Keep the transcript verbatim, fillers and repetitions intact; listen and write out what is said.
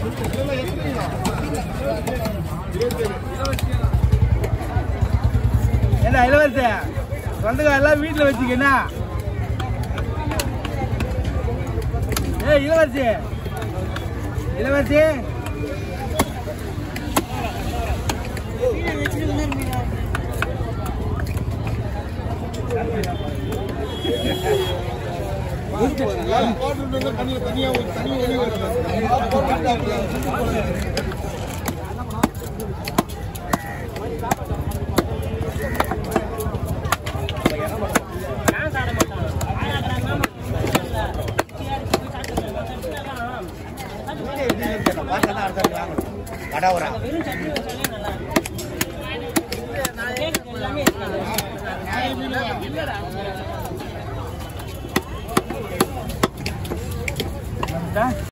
என்ன இளவரசி சொந்தக்கார எல்லாம் வீட்டுல வச்சுக்கண்ணா. ஏ இளவரசி இளவரசி கடவுரா